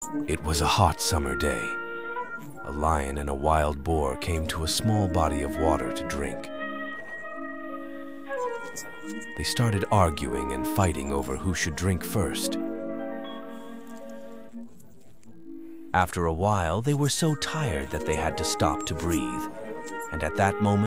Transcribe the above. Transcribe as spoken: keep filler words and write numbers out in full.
It was a hot summer day. A lion and a wild boar came to a small body of water to drink. They started arguing and fighting over who should drink first. After a while, they were so tired that they had to stop to breathe, and at that moment,